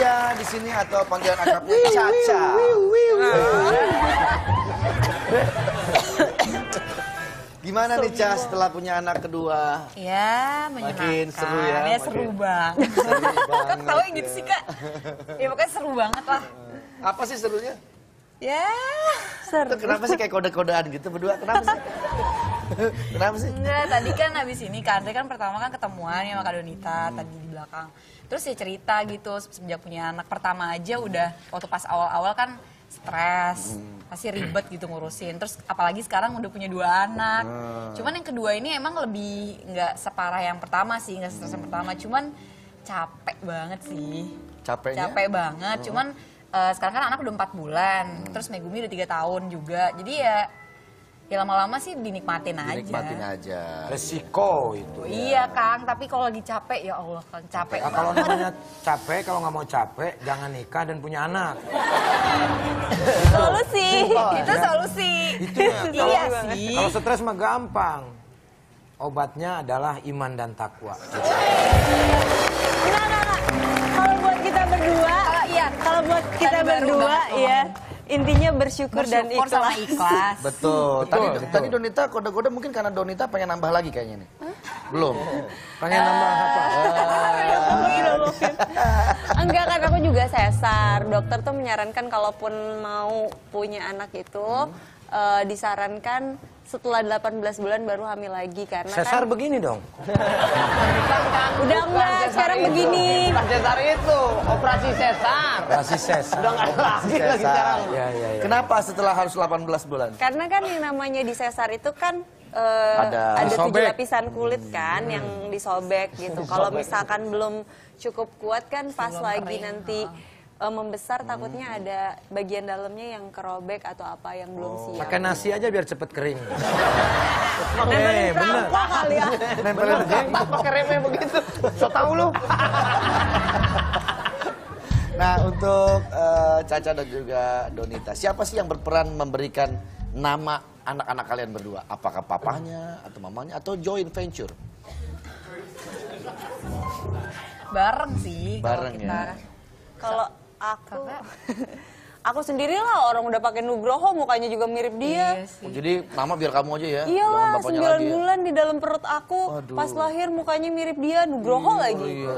Caca di sini atau panggilan akrabnya Caca. Gimana nih Ca setelah punya anak kedua? Ya, menyenangkan. Makin seru ya? Ya seru banget. Kok ketawa gitu sih Kak? Ya pokoknya seru banget lah. Apa sih serunya? Ya, seru. Kenapa sih kayak kode-kodean gitu berdua? Kenapa sih? Kenapa sih? Enggak, tadi kan habis ini kan, pertama kan ketemuan ya sama Kak Donita tadi di belakang. Terus ya cerita gitu, sejak punya anak pertama aja udah, waktu pas awal-awal kan stres, pasti ribet gitu ngurusin. Terus apalagi sekarang udah punya 2 anak. Cuman yang kedua ini emang lebih nggak separah yang pertama sih, nggak stres yang pertama. Cuman capek banget sih. Capeknya? Capek banget, cuman sekarang kan anak udah 4 bulan. Terus Megumi udah 3 tahun juga. Jadi ya lama-lama sih dinikmatin aja. Dinikmatin aja. Resiko itu. Iya Kang, tapi kalau lagi capek ya Allah Kang, capek Nah, kalau namanya capek, kalau nggak mau capek, jangan nikah dan punya anak. Solusi, itu solusi. Itu ya. Iya sih. Kalau stres mah gampang. Obatnya adalah iman dan takwa. Enggak. Kalau buat kita berdua, kalau buat kita berdua ya, intinya bersyukur dan Bersyukur sama ikhlas. Betul. Tadi Donita kode-kode mungkin karena Donita pengen nambah lagi kayaknya nih. Belum. Pengen nambah apa? enggak kan aku juga sesar. Dokter tuh menyarankan kalaupun mau punya anak itu disarankan setelah 18 bulan baru hamil lagi karena Sesar kan begini dong. udah enggak sekarang begini. Bukan sesar itu, operasi sesar. Operasi sesar. Udah nggak ada lagi sekarang. Ya. Kenapa setelah harus 18 bulan? Karena kan yang namanya di sesar itu kan ada 7 Disobek. lapisan kulit kan yang disobek gitu. Kalau misalkan belum cukup kuat kan pas Belum lagi kering. nanti membesar takutnya ada bagian dalamnya yang kerobek atau apa yang belum siap. Pakai nasi aja biar cepet kering. Nempelin bener. perangko kali ya. Nempelin Gampang pakai remnya begitu. So tau lu. Nah untuk Caca dan juga Donita, siapa sih yang berperan memberikan nama anak-anak kalian berdua? Apakah papahnya atau mamanya atau joint venture? Bareng sih. Bareng kalau kita. ya. Kalau aku sendirilah orang udah pakai Nugroho mukanya juga mirip dia. Iya sih. Oh, jadi nama biar kamu aja ya. Iyalah, jangan bapaknya 9 lagi ya. bulan di dalam perut aku. Waduh. Pas lahir mukanya mirip dia, Nugroho lagi. Iya.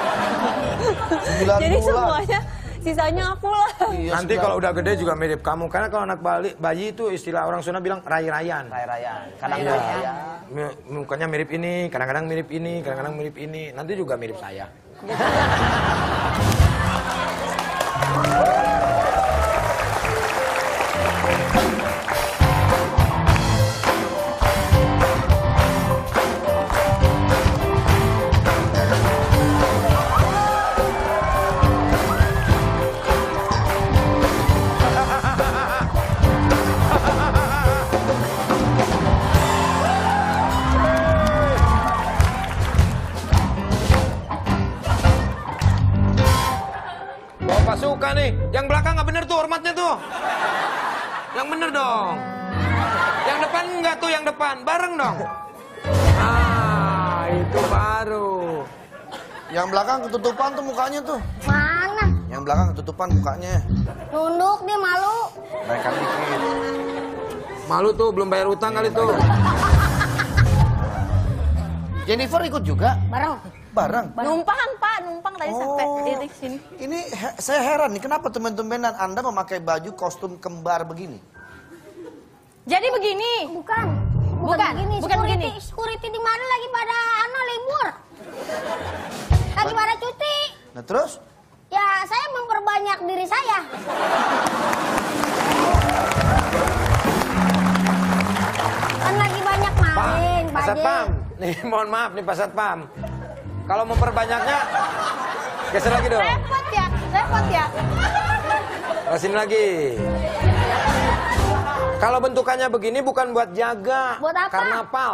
9 Jadi bulan. semuanya sisanya aku lah. Iya, Nanti 9. kalau udah gede juga mirip kamu. Karena kalau anak bayi itu istilah orang Sunda bilang rai-rayan. Raya-raya. Kadang Iya. raya. Mukanya mirip ini, kadang-kadang mirip ini, kadang-kadang mirip ini. Nanti juga mirip saya. Bawa pasukan nih. Yang belakang nggak bener tuh hormatnya tuh. Yang bener dong. Yang depan enggak tuh, yang depan. Bareng dong. Ah, itu baru. Yang belakang ketutupan tuh mukanya tuh. Mana? Yang belakang ketutupan mukanya. Nunduk dia malu. Naikkan dikit. Malu tuh, belum bayar utang kali tuh. Jennifer ikut juga? Bareng. Bareng. Numpang Pak, numpang tadi sampai di sini. Ini saya heran nih, kenapa tumben-tumbenan Anda memakai baju kostum kembar begini? Jadi begini. Bukan. Bukan, begini. bukan begini. Security di mana lagi pada libur? Lagi pada cuti. Nah terus? Ya saya memperbanyak diri saya. Kan lagi banyak maling, Pak Pak Satpam. Nih, mohon maaf nih Pak Satpam. Kalau memperbanyaknya, geser lagi dong. Repot ya. Kasih lagi. Kalau bentukannya begini bukan buat jaga. Buat apa? Karnaval.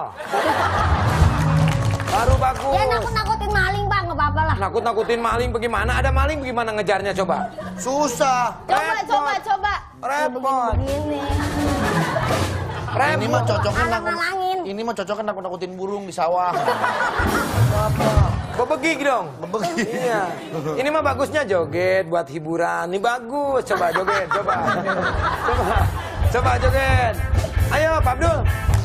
Baru bagus. Ya nakut-nakutin maling Pak, nggak apa-apa lah. Nakut-nakutin maling bagaimana? Ada maling bagaimana ngejarnya coba? Susah. Coba. Repot. Begini. Ini mah cocoknya Halang-halangin. ini mah cocoknya nakut-nakutin burung di sawah. Bebegik dong. Bebegik. Iya. Ini mah bagusnya joget buat hiburan. Ini bagus. Coba joget, coba. Coba joget. Ayo, Pak Abdul.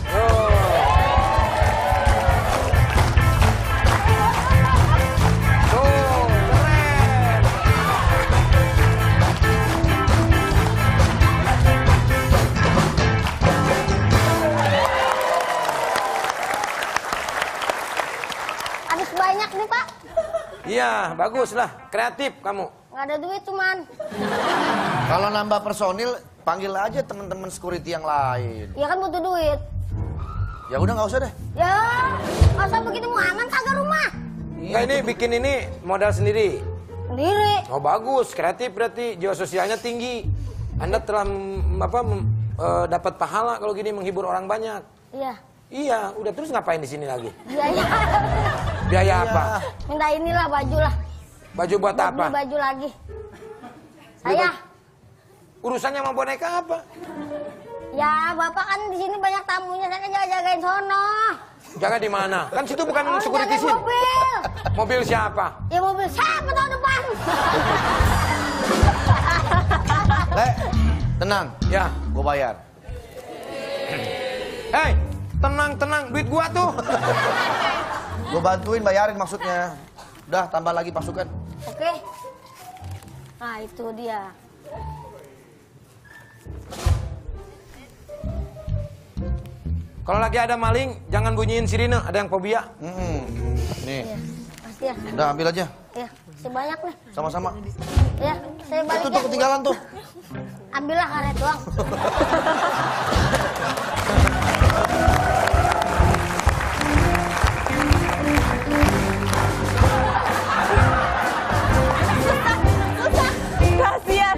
Tuh, keren. Habis banyak nih, Pak. Iya, bagus lah. Kreatif kamu. Nggak ada duit cuman. Kalau nambah personil, panggil aja teman-teman security yang lain. Ya kan butuh duit. Ya udah nggak usah deh. Ya, masa begitu mau aman kagak rumah? Enggak, ini bikin ini modal sendiri. Sendiri. Oh bagus, kreatif berarti jiwa sosialnya tinggi. Anda telah dapat pahala kalau gini menghibur orang banyak. Iya. Iya, udah terus ngapain di sini lagi? Biaya. Biaya apa? Minta inilah baju lah. Baju buat apa? Beli baju lagi. Saya. Urusannya sama boneka apa? Ya, Bapak kan di sini banyak tamunya, saya kan jaga-jagain sono. Jaga di mana? Kan situ bukan Oh, security jaga scene. mobil. Mobil siapa? Ya mobil siapa tahun depan? Le, tenang. Ya. Gue bayar. Hei, tenang, duit gua tuh. Gue bantuin bayarin maksudnya. Udah, tambah lagi pasukan. Oke. Nah, itu dia. Kalau lagi ada maling, jangan bunyiin sirine, ada yang fobia. Nih, Iya, pasti ya. udah ambil aja. Ya, masih banyak nih. Sama-sama. Ya, saya balik Itu ya. tuh ketinggalan tuh. Ambillah karet doang. Kasian.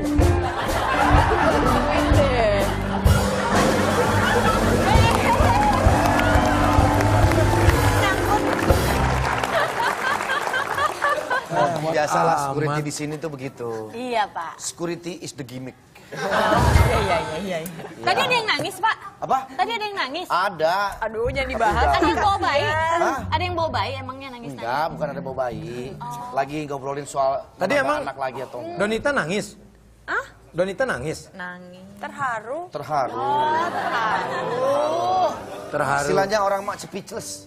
Biasalah Amat. security di sini tuh begitu. Iya, Pak. Security is the gimmick. Iya. Tadi ada yang nangis, Pak. Apa? Tadi ada yang nangis. Ada. Aduh, jangan dibahas. Ada yang bawa bayi. Hah? Ada yang bawa bayi emangnya nangis. Enggak, bukan ada bawa bayi. Lagi ngobrolin soal Tadi nambah emang anak lagi atau enggak. Donita nangis. Ah? Donita nangis. Nangis. Terharu. Terharu. Terharu. Istilahnya orang mak speechless.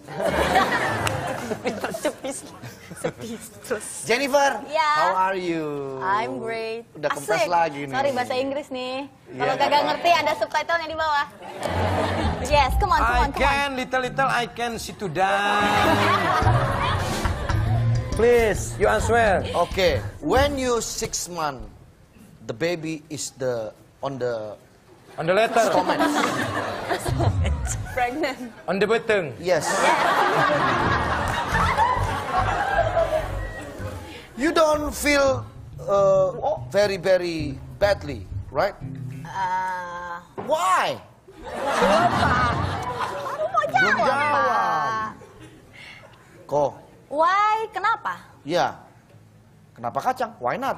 Jennifer, Ya. how are you? I'm great. Udah kempes Asik. lagi nih. Sorry bahasa Inggris nih. Kalau Iya. kagak ngerti ada subtitlenya di bawah. Yes, come on, come I on, come on. can, little I can sit to down. Please, you answer. Okay, when you 6 months, the baby is on the On the letter, stomach. Pregnant. on the button. Yes. You don't feel very badly, right? Why? Belum jawab. Kok? Why? Kenapa? Ya. Kenapa kacang? Why not?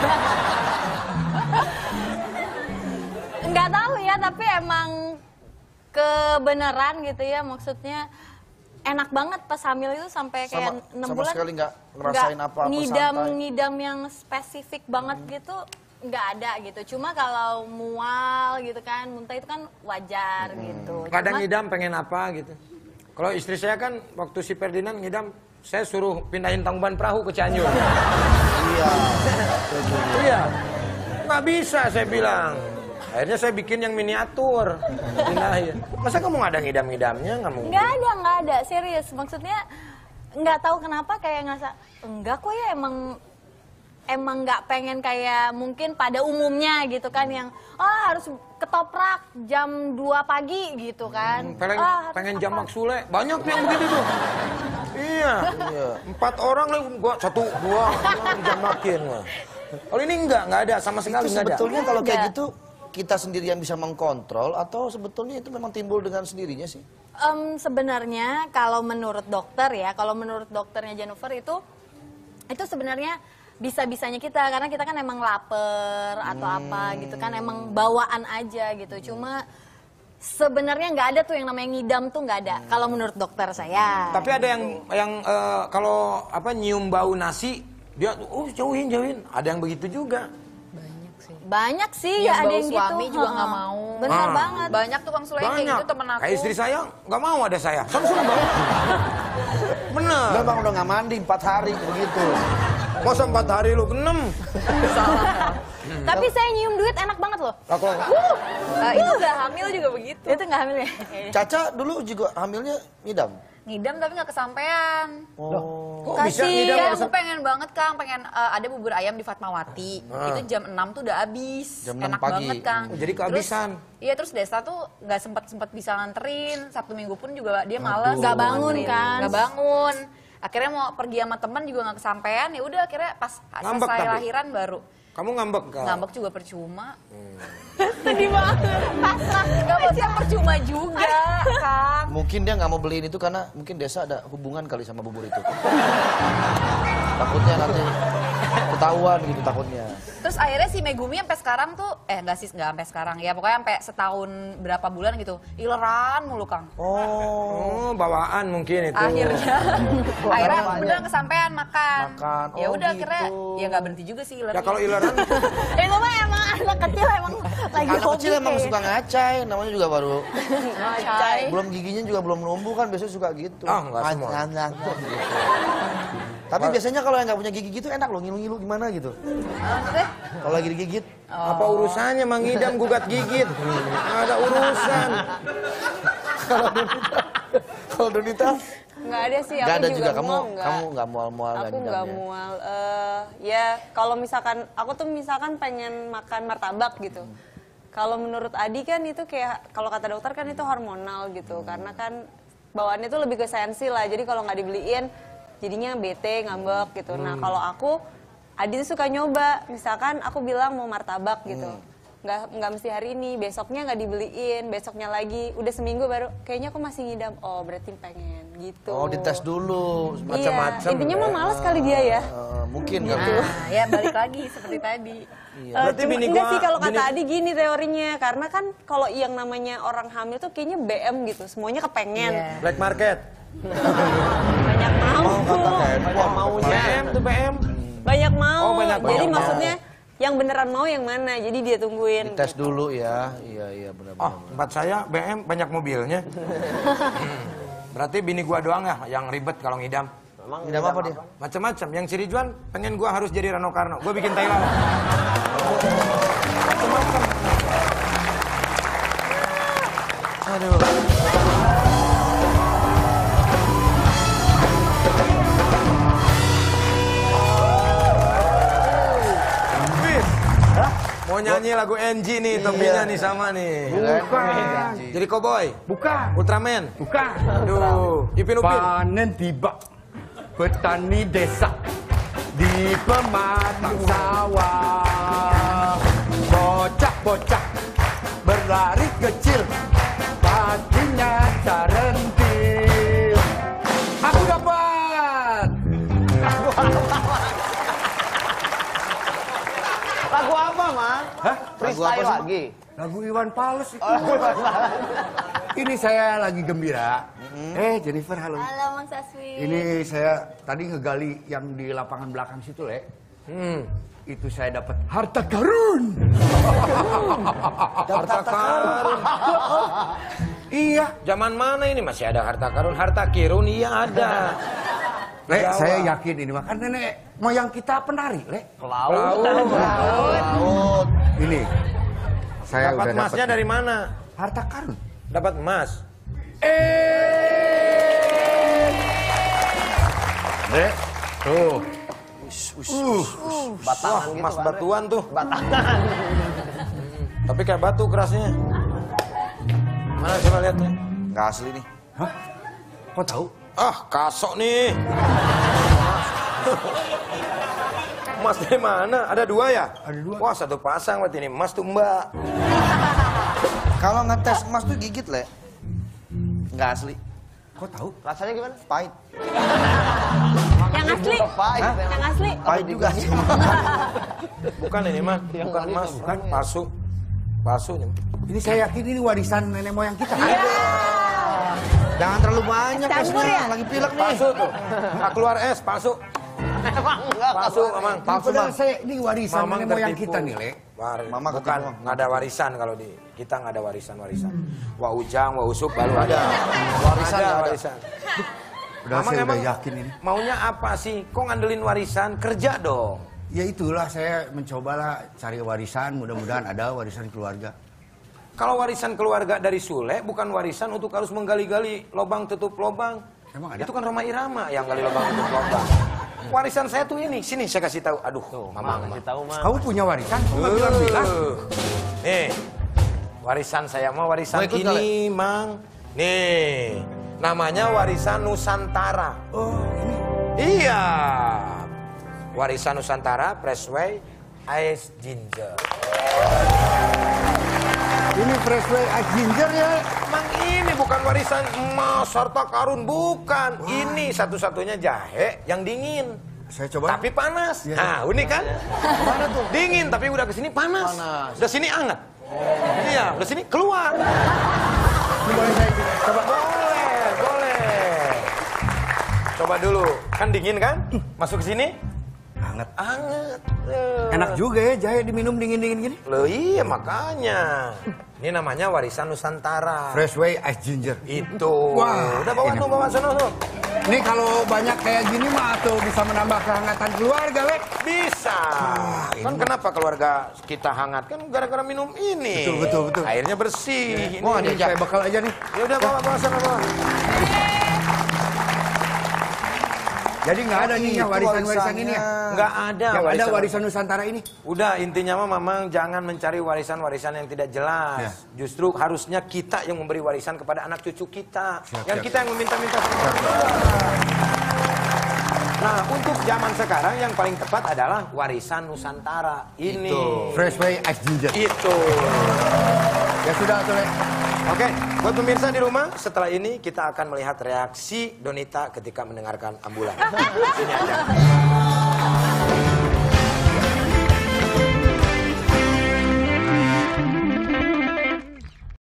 Nggak tahu ya, tapi emang kebenaran gitu ya, maksudnya enak banget pas hamil itu sampai kayak 6 sama bulan. sekali nggak ngerasain apa-apa, santai. Ngidam yang spesifik banget gitu nggak ada gitu. Cuma kalau mual gitu kan, muntah itu kan wajar gitu. Kadang Cuma- ngidam pengen apa gitu. Kalau istri saya kan waktu si Ferdinand ngidam, saya suruh pindahin tangkuban perahu ke Cianjur. Iya. Iya. Nggak bisa saya bilang. Akhirnya saya bikin yang miniatur. Pindahin. Masa kamu nggak ada ngidam-ngidamnya? Nggak ada, serius. Maksudnya nggak tahu kenapa kayak ngerasa enggak kok ya, emang nggak pengen kayak mungkin pada umumnya gitu kan, yang harus ketoprak jam 2 pagi gitu kan. Pengen jamak sule. Banyak tuh yang begitu tuh. Iya. 4 orang lah, gua 1, 2 jamakin lah. Kalau ini nggak ada sama sekali, Itu nggak ada. sebetulnya kalau Nggak kayak ada. gitu kita sendiri yang bisa mengkontrol atau sebetulnya itu memang timbul dengan sendirinya sih? Sebenarnya kalau menurut dokter ya, kalau menurut dokternya Jennifer itu sebenarnya bisa-bisanya kita, karena kita kan emang lapar atau apa gitu kan, emang bawaan aja gitu. Cuma sebenarnya nggak ada tuh yang namanya ngidam tuh nggak ada. Kalau menurut dokter saya. Tapi ada yang kalau apa nyium bau nasi dia jauhin. Ada yang begitu juga. Banyak sih Yang ya ada bau yang gitu. suami juga nggak Heeh. mau. Benar banget. Banyak tukang sule kayak Banyak. gitu temen aku. Kayak istri saya nggak mau ada saya. Sama bau. Bener. Memang udah nggak mandi 4 hari begitu. Masa 4 hari lu genem? Tapi saya nyium duit enak banget loh. Itu udah hamil juga begitu. Itu nggak hamil ya? Caca dulu juga hamilnya ngidam. Ngidam tapi nggak kesampean. Kok bisa Kasih. ngidam? Iya, aku pengen banget Kang, pengen ada bubur ayam di Fatmawati. Itu jam 6 tuh udah habis. Jam 6 Enak pagi. banget Kang. Oh, jadi kehabisan. Iya, terus Desta tuh nggak sempet bisa nganterin. Sabtu Minggu pun juga dia males. Nggak bangun nganterin. kan? Nggak bangun. Akhirnya mau pergi sama teman juga nggak kesampean. Ya udah akhirnya pas Ngambek selesai tapi? lahiran baru. Kamu ngambek kan? Ngambek juga percuma. Sedih banget. Pasrah. Nggak maksudnya percuma juga, Kang. Mungkin dia nggak mau beliin itu karena mungkin Desa ada hubungan kali sama bubur itu. Takutnya nanti ketahuan gitu takutnya. Terus akhirnya si Megumi sampai sekarang tuh, nggak sampai sekarang ya, pokoknya sampai setahun berapa bulan gitu, ileran mulu Kang. Oh, bawaan mungkin itu. Akhirnya beneran kesampean makan. Makan, Ya oh udah gitu. akhirnya ya nggak berhenti juga sih ileran. Ya kalau ileran Itu mah emang anak kecil emang lagi Anak hobi kecil emang kayak. suka ngacai, namanya juga baru. Cai. Belum giginya juga belum numbuh kan biasanya suka gitu. Ah, nggak semua. Gitu. Tapi biasanya kalau yang nggak punya gigi gitu enak loh, ngilu-ngilu gimana gitu. Maksudnya? Kalau lagi digigit. apa urusannya mengidam gugat gigit? Nggak ada urusan. Kalau Donita Nggak ada sih, nggak aku ada juga, kamu mual, nggak. kamu nggak mual-mual Aku nggak ngidamnya. mual. Ya kalau misalkan aku tuh misalkan pengen makan martabak gitu. Kalau menurut Adi kan itu kayak kalau kata dokter kan itu hormonal gitu, karena kan bawaannya tuh lebih ke sensi lah. Jadi kalau nggak dibeliin jadinya bete, ngambek gitu. Nah kalau aku Adi tuh suka nyoba, misalkan aku bilang mau martabak gitu. Nggak mesti hari ini, besoknya nggak dibeliin, besoknya lagi, udah seminggu baru kayaknya aku masih ngidam. Oh berarti pengen gitu. Oh dites dulu. Macam-macam. Iya, intinya mah males kali dia ya. Mungkin kan. Nah, ya balik lagi seperti tadi. Berarti Cuma bini enggak gua- sih kalau kata bini- Adi gini teorinya, karena kan kalau yang namanya orang hamil tuh kayaknya BM gitu, semuanya kepengen. Iya. Black market. Banyak mau. BM tuh BM. Banyak mau. Oh, banyak Jadi mau. maksudnya yang beneran mau yang mana, jadi dia tungguin. Dites dulu ya. Iya benar-benar. Tempat saya BM banyak mobilnya. Berarti bini gua doang ya yang ribet kalau ngidam. Ngidam apa dia? Macam-macam. Yang si Ridwan pengen gua harus jadi Rano Karno. Gua bikin Thailand. Macam-macam. Aduh. Bis. Mau nyanyi lagu NG nih, topinya nih sama nih. Bukan. Jadi cowboy. Bukan. Ultraman. Bukan. Aduh, Ipin Upin. Panen tiba petani desa di pematang sawah. Bocah-bocah berlari kecil, kakinya carentil. Aku dapat. Lagu apa, Mang? Hah? Freestyle apa sih, lagi. Lagu Iwan Fals itu. Ini saya lagi gembira. Jennifer, halo. Halo Mang Saswi. Ini saya tadi ngegali yang di lapangan belakang situ, Le. Itu saya dapat harta karun. Harta karun. Iya. Zaman mana ini masih ada harta karun? Harta kirun iya ada. Le, Jawa. saya yakin ini makan nenek moyang kita penari, Le. Laut. Ini. Saya Dapat udah emasnya dapat dari mana? harta karun. Dapat emas. Le, tuh. Batangan gitu Emas kan, batuan tuh. Batangan. Tapi kayak batu kerasnya. Mana coba lihatnya? Nggak asli nih. Hah? Kok tahu? Ah, kasok nih. Emas dari mana? Ada dua ya? Ada dua. Wah, satu pasang berarti ini emas tuh Mbak. Kalau ngetes emas tuh gigit, Le. Nggak asli. Kok tahu? Rasanya gimana? Pahit. Yang asli. Pahit. Yang asli. Pahit juga sih. Bukan ini mah, bukan emas, bukan palsu. Palsu. Ini saya yakin ini warisan nenek moyang kita. Jangan terlalu banyak Campur esnya, ya? lagi pilek nih. Palsu tuh. Nggak keluar es, palsu. Palsu, Mamang. Palsu, Padahal Mang. saya ini warisan Mamang nenek moyang tertipu. kita nih, Le. Mama Bukan, ketemu. nggak ada warisan kalau di kita nggak ada warisan. Wah Ujang, Wah Usup baru ada. Warisan nggak ada. warisan. Udah Mamang saya udah emang yakin ini. Maunya apa sih? Kok ngandelin warisan? Kerja dong. Ya itulah saya mencobalah cari warisan, mudah-mudahan ada warisan keluarga. Kalau warisan keluarga dari Sule bukan warisan untuk harus menggali-gali lobang tutup lobang. Emang ada? Itu kan Roma Irama yang gali lobang tutup lobang. Warisan saya tuh ini, sini saya kasih tahu. Aduh, Mamang. Kasih tahu, Mang. Kamu punya warisan? Kok nggak bilang-bilang? Nih, warisan saya mah warisan Mau ikut ini, Mang. Nih, namanya warisan Nusantara. Oh, ini. Iya, warisan Nusantara, Pressway, Ice Ginger. Ini Freshway Ice Ginger ya? Mang ini bukan warisan emas, harta karun, bukan. Ini satu-satunya jahe yang dingin. Saya coba. Tapi panas. Iya. Nah, unik kan? Mana tuh? Dingin, tapi udah kesini panas. Panas. Udah sini anget. Iya, udah sini keluar. Ini boleh saya coba? Boleh. Coba dulu. Kan dingin kan? Masuk ke sini? Hangat. Anget. Enak juga ya jahe diminum dingin-dingin gini. Loh iya makanya. Ini namanya warisan Nusantara. Freshway Ice Ginger. Itu. Wah, Udah bawa enak. tuh, bawa sono tuh. Ini kalau banyak kayak gini mah tuh bisa menambah kehangatan keluarga, Le. Bisa. Kan kenapa keluarga kita hangat? Kan gara-gara minum ini. Betul. Airnya bersih. Wah, ini saya bakal aja nih. Ya udah bawa sana bawa. Jadi nggak ada nih ya itu warisan-warisan ini ya? Nggak ada. Yang ada warisan Nusantara ini. Udah intinya mah Mamang jangan mencari warisan-warisan yang tidak jelas. Ya. Justru harusnya kita yang memberi warisan kepada anak cucu kita. Siap, Yang siap. kita yang meminta-minta sama Allah. Nah, untuk zaman sekarang yang paling tepat adalah warisan Nusantara. Ini. Freshway Ice Ginger. Itu. Ya sudah tuh, Le. Oke, buat pemirsa di rumah, setelah ini kita akan melihat reaksi Donita ketika mendengarkan ambulan. Sini aja.